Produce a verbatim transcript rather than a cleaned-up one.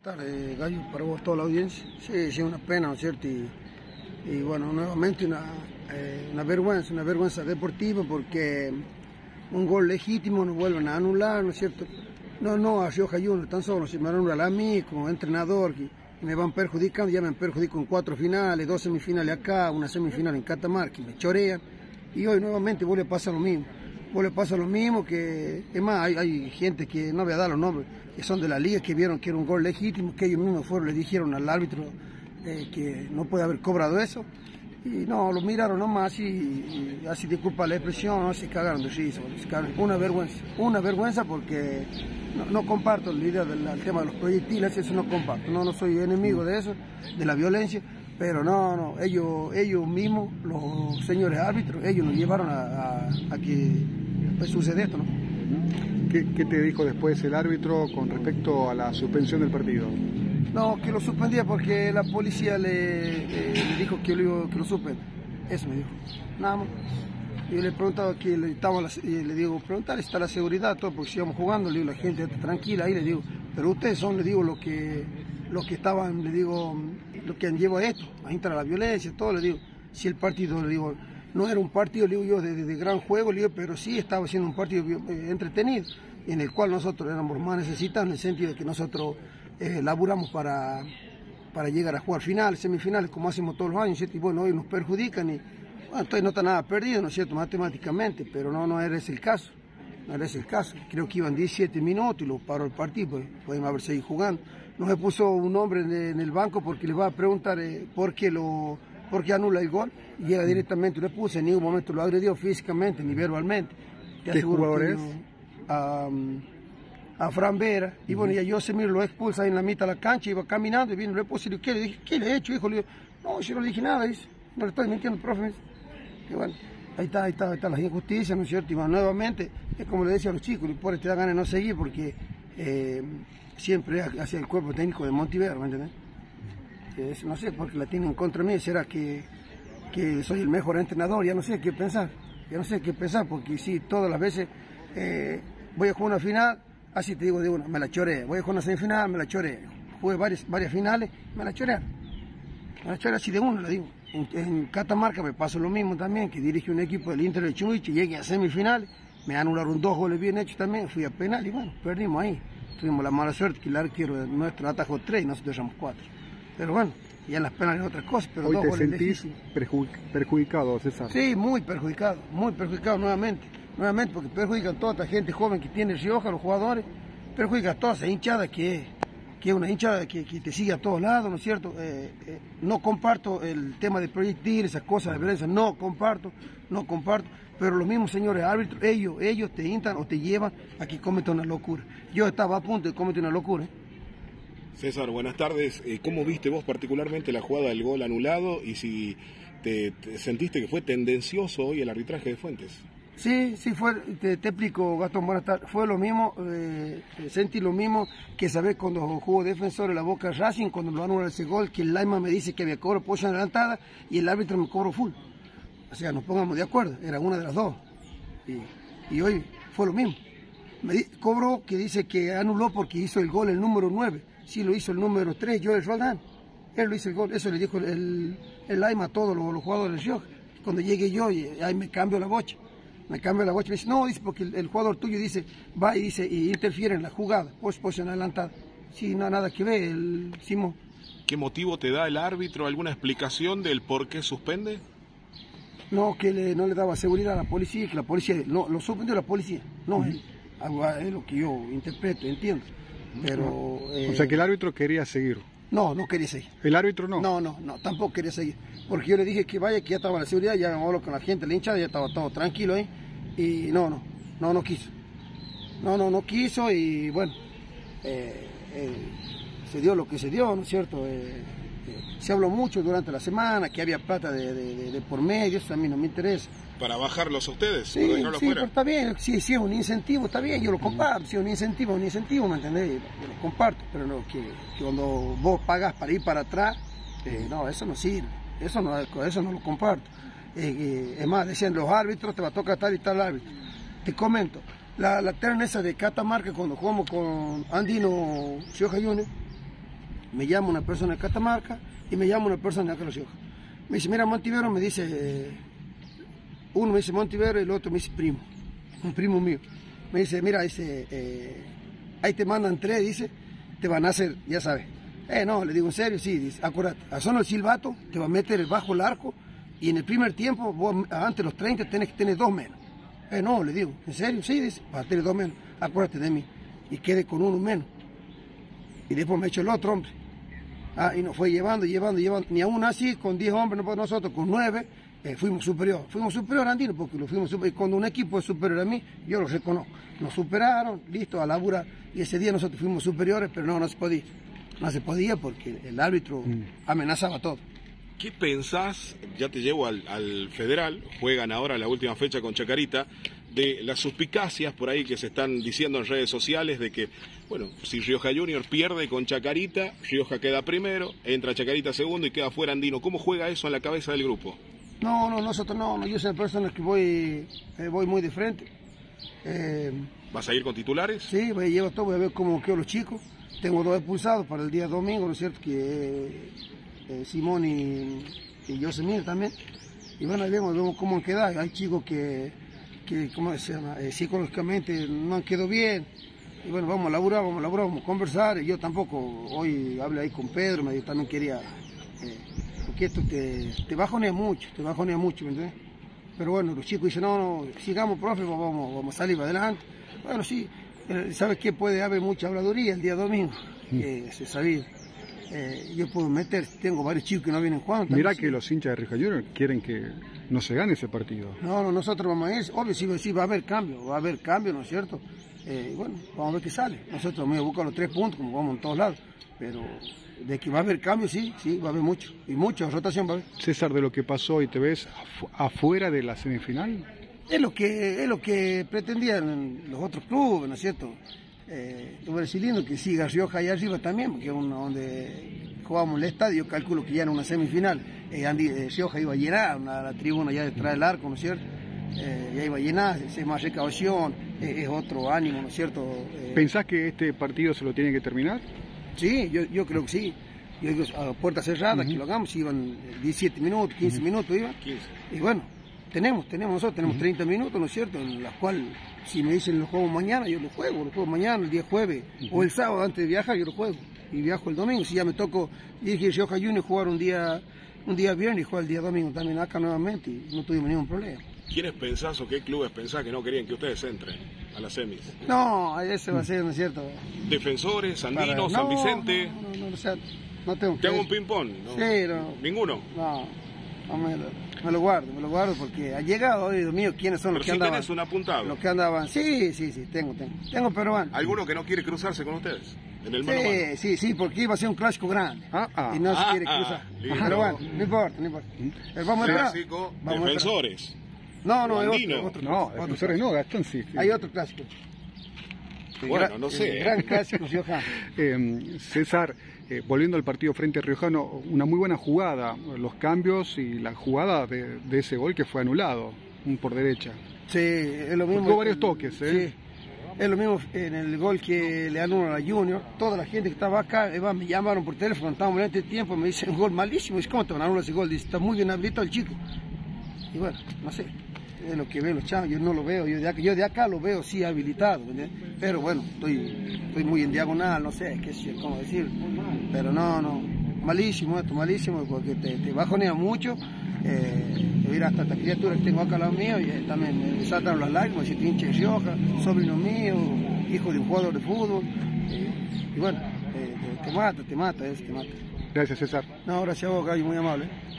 Tarde, Gallo, para vos, toda la audiencia. Sí, sí, una pena, ¿no es cierto? Y, y bueno, nuevamente una, eh, una vergüenza, una vergüenza deportiva porque un gol legítimo nos vuelven a anular, ¿no es cierto? No, no a Rioja Juniors tan solo, si me anulan a mí como entrenador y, y me van perjudicando, ya me perjudico en cuatro finales, dos semifinales acá, una semifinal en Catamarca, y me chorean. Y hoy nuevamente vuelve a pasar lo mismo. Vuelve a pasar lo mismo, que es más, hay, hay gente que no voy a dar los nombres, que son de la liga, que vieron que era un gol legítimo, que ellos mismos fueron, le dijeron al árbitro eh, que no puede haber cobrado eso. Y no, lo miraron nomás y, y así, disculpa la expresión, no, se cagaron de risa. Una vergüenza, una vergüenza porque no, no comparto la idea del tema de los proyectiles, eso no comparto, no, no soy enemigo de eso, de la violencia, pero no, no, ellos, ellos mismos, los señores árbitros, ellos nos llevaron a, a, a que pues, suceda esto, ¿no? ¿Qué, ¿Qué te dijo después el árbitro con respecto a la suspensión del partido? No, que lo suspendía porque la policía le, eh, le dijo que lo, que lo suspenda. Eso me dijo. Nada más. Yo le he preguntado que le, estaba, le digo, preguntar si está la seguridad, todo, porque si íbamos jugando, le digo, la gente está tranquila, ahí le digo, pero ustedes son, le digo, los que, los que estaban, le digo, los que han llevado esto, a entrar a la violencia, todo, le digo, si el partido, le digo, no era un partido, le digo yo, de, de, de gran juego, le digo, pero sí estaba siendo un partido eh, entretenido, en el cual nosotros éramos más necesitados, en el sentido de que nosotros eh, laburamos para, para llegar a jugar finales, semifinales, como hacemos todos los años, ¿cierto? Y bueno, hoy nos perjudican y, bueno, entonces no está nada perdido, ¿no es cierto?, matemáticamente, pero no, no era ese el caso, no era ese el caso. Creo que iban diecisiete minutos y lo paró el partido, pues podemos haber seguido jugando. No se puso un hombre en, en el banco porque le va a preguntar eh, por qué lo... porque anula el gol y llega directamente, no le puse, en ningún momento lo agredió físicamente ni verbalmente. ¿Qué jugador es? A, a Fran Vera, y bueno, ya Yosemir lo expulsa en la mitad de la cancha, iba caminando y vino, le puse, ¿qué le dije? ¿Qué le he hecho, hijo? Le digo, no, yo no le dije nada, dice, no le estoy mintiendo, profe. Y bueno, ahí está, ahí está, ahí está la injusticia, ¿no es cierto? Y bueno, nuevamente, es como le decía a los chicos, los pobres te da ganas de no seguir porque eh, siempre hacia el cuerpo técnico de Montivero, ¿me entiendes? Eh, no sé, porque la tienen contra mí, será que, que soy el mejor entrenador, ya no sé qué pensar, ya no sé qué pensar, porque sí, todas las veces eh, voy a jugar una final, así te digo de una, me la choré, voy a jugar una semifinal, me la choré, jugué varias, varias finales, me la choré, me la choré así de una, le digo. En, en Catamarca me pasó lo mismo también, que dirige un equipo del Inter de Chumuiche, llegué a semifinales, me anularon dos goles bien hechos también, fui a penal y bueno, perdimos ahí, tuvimos la mala suerte que el arquero nuestro atajó tres y nosotros éramos cuatro. Pero bueno, ya en las penales otras cosas. Pero ¿Hoy dos te goles sentís perju perjudicado, César? Sí, muy perjudicado, muy perjudicado nuevamente. Nuevamente porque perjudican a toda esta gente joven que tiene Rioja, los jugadores, perjudica a toda esa hinchada que, que es una hinchada que, que te sigue a todos lados, ¿no es cierto? Eh, eh, no comparto el tema de proyectil, esas cosas de violencia, no comparto, no comparto, pero los mismos señores árbitros, ellos, ellos te instan o te llevan a que cometan una locura. Yo estaba a punto de cometer una locura, ¿eh? César, buenas tardes. ¿Cómo viste vos particularmente la jugada del gol anulado y si te, te sentiste que fue tendencioso hoy el arbitraje de Fuentes? Sí, sí, fue, te, te explico, Gastón, buenas tardes. Fue lo mismo, eh, sentí lo mismo que sabés cuando jugó Defensor en la Boca Racing, cuando lo anulan ese gol, que el Laima me dice que había cobro posición adelantada y el árbitro me cobró full. O sea, nos pongamos de acuerdo, era una de las dos. Y, y hoy fue lo mismo. Me di, cobró que dice que anuló porque hizo el gol el número nueve. Sí lo hizo el número tres, Joel Roldán. Él lo hizo el gol, eso le dijo el, el Laima a todos los, los jugadores del Rioja. Cuando llegué yo, y ahí me cambio la bocha. Me cambio la bocha y me dice, no, dice, porque el, el jugador tuyo dice, va y dice, y interfiere en la jugada, pues posición adelantada. Sí, no, nada que ver, el Simón. ¿Qué motivo te da el árbitro? ¿Alguna explicación del por qué suspende? No, que le, no le daba seguridad a la policía, que la policía, no, lo suspendió la policía, no uh-huh. él. Es lo que yo interpreto, entiendo. Pero, eh, o sea que el árbitro quería seguir. No, no quería seguir. ¿El árbitro no? No, no, no, tampoco quería seguir. Porque yo le dije que vaya, que ya estaba la seguridad, ya habló con la gente, la hinchada, ya estaba todo tranquilo ahí. Y no, no, no, no quiso. No, no, no quiso y bueno, eh, eh, se dio lo que se dio, ¿no es cierto? Eh, eh, se habló mucho durante la semana, que había plata de, de, de, de por medio, eso a mí no me interesa. ¿Para bajarlos a ustedes? Sí, sí, pero está bien, si, si es un incentivo, está bien, yo lo comparto, si es un incentivo, un incentivo, ¿me entendés? Yo lo comparto, pero no, que, que cuando vos pagas para ir para atrás, eh, no, eso no sirve, eso no, eso no lo comparto. Eh, eh, es más, decían los árbitros, te va a tocar tal y tal árbitro. Te comento, la, la terna esa de Catamarca, cuando jugamos con Andino Rioja Juniors, me llama una persona de Catamarca y me llama una persona de acá de La Rioja. Me dice, mira, Montivero, me dice, eh, uno me dice Montivero y el otro me dice primo, un primo mío. Me dice, mira, dice, eh, ahí te mandan tres, dice, te van a hacer, ya sabes. Eh, no, le digo, ¿en serio? Sí, dice, acuérdate, a sonar el silbato, te va a meter bajo el arco y en el primer tiempo, vos antes de los treinta tenés que tener dos menos. Eh, no, le digo, ¿en serio? Sí, dice, vas a tener dos menos, acuérdate de mí. Y quedé con uno menos. Y después me echó el otro hombre. Ah, y nos fue llevando, llevando, llevando. Ni aún así, con diez hombres, no, nosotros con nueve, eh, fuimos superior. Fuimos superior a Andino, porque lo fuimos superior. Y cuando un equipo es superior a mí, yo lo reconozco. Nos superaron, listo, a laburar. Y ese día nosotros fuimos superiores, pero no, no se podía. No se podía porque el árbitro mm. amenazaba todo. ¿Qué pensás? Ya te llevo al, al Federal, juegan ahora la última fecha con Chacarita, de las suspicacias por ahí que se están diciendo en redes sociales de que, bueno, si Rioja Junior pierde con Chacarita, Rioja queda primero, entra Chacarita segundo y queda fuera Andino. ¿Cómo juega eso en la cabeza del grupo? No, no, nosotros no, no yo soy persona que voy, eh, voy muy de frente. Eh, ¿Vas a ir con titulares? Sí, voy a llevar todo, voy a ver cómo quedan los chicos. Tengo dos expulsados para el día domingo, ¿no es cierto? Que eh, eh, Simón y, y Yosemir también. Y bueno, ahí vemos, vemos cómo han quedado. Hay chicos que, que ¿cómo se llama? Eh, psicológicamente no han quedado bien. Y bueno, vamos a laburar, vamos a laburar, vamos a conversar. Yo tampoco, hoy hablé ahí con Pedro, me, yo también quería, eh, porque esto te, te bajonea mucho, te bajonea mucho, ¿me entiendes? Pero bueno, los chicos dicen, no, no, sigamos, profe, vamos, vamos a salir para adelante. Bueno, sí. ¿Sabes qué? Puede haber mucha habladuría el día domingo, que se sabía. Eh, yo puedo meter, tengo varios chicos que no vienen jugando. Mirá sí. Que los hinchas de Rioja Junior quieren que no se gane ese partido. No, no, nosotros vamos a ir, obvio, sí, sí va a haber cambio, va a haber cambio, ¿no es cierto? Eh, bueno, vamos a ver qué sale. Nosotros vamos a buscar los tres puntos, como vamos en todos lados, pero de que va a haber cambio, sí, sí, va a haber mucho, y mucha rotación va a haber. César, de lo que pasó y te ves afu afuera de la semifinal. Es lo que es lo que pretendían los otros clubes, ¿no es cierto? Eh, lo parece lindo que siga Rioja allá arriba también, porque es uno donde jugamos el estadio, yo calculo que ya en una semifinal, eh, Andy, eh, Rioja iba a llenar, una, la tribuna ya detrás del arco, ¿no es cierto? Eh, ya iba a llenar, es más recaudación, eh, es otro ánimo, ¿no es cierto? Eh, ¿Pensás que este partido se lo tiene que terminar? Sí, yo, yo creo que sí. Yo digo, a puerta cerrada, uh-huh. Que lo hagamos, iban diecisiete minutos, quince uh-huh. minutos iban. quince. Y bueno, tenemos, tenemos nosotros, tenemos uh-huh. treinta minutos, ¿no es cierto? En las cuales, si me dicen los juego mañana, yo los juego, los juego mañana, el día jueves, uh-huh. o el sábado antes de viajar, yo los juego. Y viajo el domingo, si ya me toco, dije Rioja Junior jugar un día, un día viernes y jugar el día domingo también acá nuevamente, y no tuvimos ningún problema. ¿Quiénes pensás o qué clubes pensás que no querían que ustedes entren a las semis? No, ese va a ser, ¿no es cierto? Defensores, Andino, Para... no, San Vicente. No, no, no, no, o sea, no tengo. ¿Te hago un ping-pong? ¿No? Sí, no. ¿Ninguno? No, no me, lo, me lo guardo, me lo guardo porque ha llegado, oído mío, ¿quiénes son pero los si que andaban? tenés un apuntado. Los que andaban, sí, sí, sí, tengo, tengo. Tengo, pero bueno. ¿Alguno que no quiere cruzarse con ustedes? En el sí, mano a mano. sí, sí, porque iba a ser un clásico grande. Ah, ah. Y no ah, se quiere ah, cruzar. listo. Pero bueno, no importa, no importa. Eh, vamos a entrar. Clásico, vamos defensores. No, no, hay Andino. otro, otro. No, otro defensores no, Gastón sí. sí. Hay otro clásico. Bueno, gran, no sé. Gran clásico, Rioja. eh, César, eh, volviendo al partido frente a Riojano, una muy buena jugada, los cambios y la jugada de, de ese gol que fue anulado, un por derecha. Sí, es lo mismo. Tuvo varios toques, ¿eh? Sí. Es lo mismo en el gol que le anulan a la Junior. Toda la gente que estaba acá, me llamaron por teléfono, estábamos en este tiempo, me dicen un gol malísimo. Dice, ¿cómo te van a anular ese gol? Dice, está muy bien habilitado el chico. Y bueno, no sé, es lo que ven los chavos, yo no lo veo, yo de acá, yo de acá lo veo sí habilitado, ¿entendés? Pero bueno, estoy, estoy muy en diagonal, no sé, qué sé, cómo decir. Pero no, no, malísimo esto, malísimo, porque te, te bajonea mucho. Eh, mira, hasta esta criatura que tengo acá al lado mío, y eh, también me saltaron las lágrimas, si te hincha de Rioja, sobrino mío, hijo de un jugador de fútbol, eh, y bueno, eh, te, te mata, te mata, es, te mata. Gracias, César. No, gracias a vos, Gallo, muy amable.